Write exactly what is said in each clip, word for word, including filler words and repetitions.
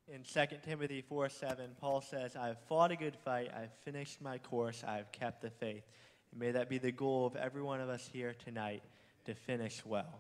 In Second Timothy four seven, Paul says, I have fought a good fight, I have finished my course, I have kept the faith. And may that be the goal of every one of us here tonight, to finish well.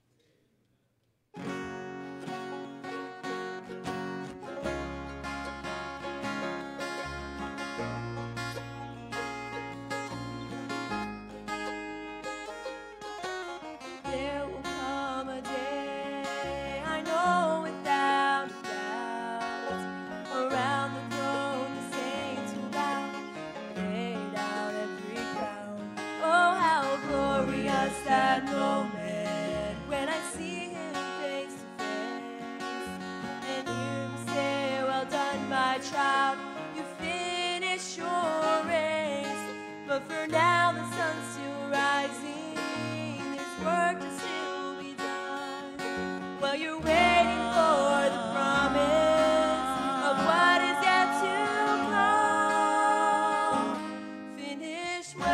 There will come a day, I know without a doubt, around the throne the saints will bow, lay down every crown. Oh, how glorious that moment, when I see him face to face, and hear him say, well done, my child, you finished your race. But for now the sun's still rising, work to still be done. Well, you're waiting for the promise of what is yet to come. Finish well.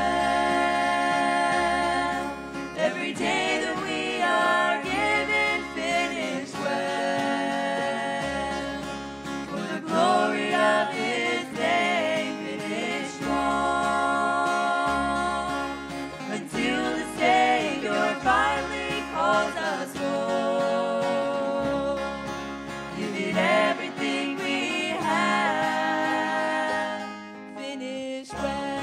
Every day that we are given, finish well. For the glory of his name, finish strong. Until the Savior finally calls us home. Give it everything we have. Finish well.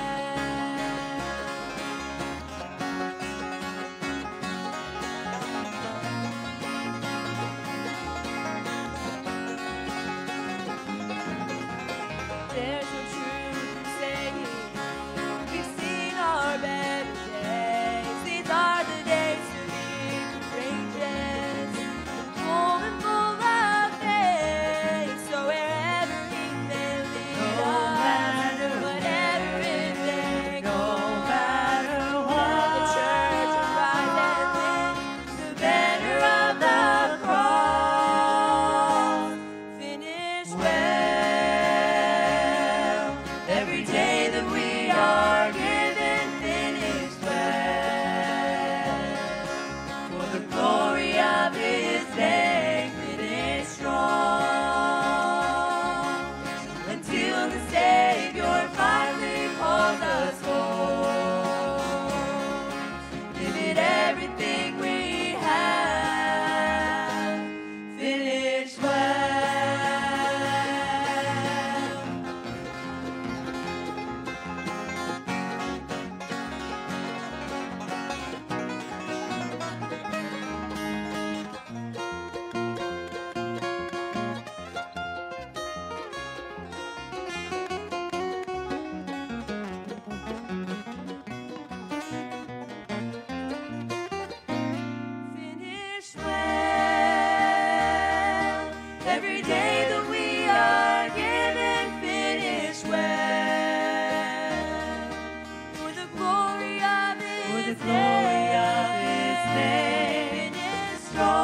There's no truth in saying we've seen our better days. These are the days to be courageous, full and full of faith. So wherever he may lead us, whatever it may go, no matter what, the church will rise and live, the banner of the cross. Finish well. Every day that we are given, finish well. For the glory of his name, finish strong. Until the Savior finally calls us home. Give it everything we have. Finish well. Finish well. Every day that we are given, finish well. For the glory of his name, finish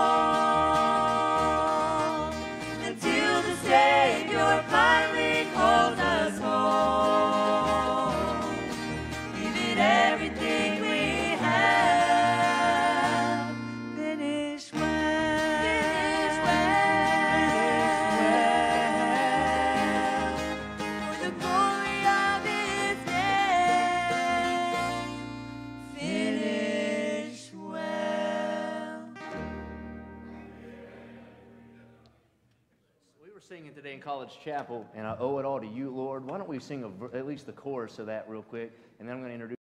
strong. Until the Savior finally calls us home. Give it everything we have. Finish well. Finish well. For the glory of his name. Finish well. We were singing today in College Chapel, and I owe it all to you, Lord. Why don't we sing a, ver- at least the chorus of that real quick, and then I'm going to introduce